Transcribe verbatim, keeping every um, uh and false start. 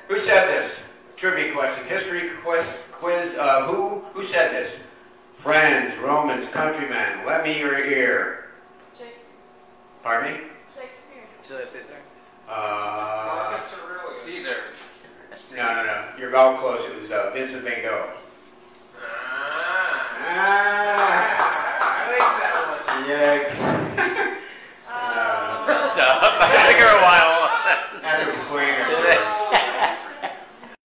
Who said this? Trivia question, history quiz. quiz uh, who who said this? Friends, Romans, countrymen. Let me your ear. Shakespeare. Pardon me? Shakespeare. Julius Caesar. Uh, Caesar. no, no, no. You're all close. It was uh, Vincent Van Gogh. Ah. Ah. I like that one. Yikes. Uh, That's tough. I had to go a while. I had to explain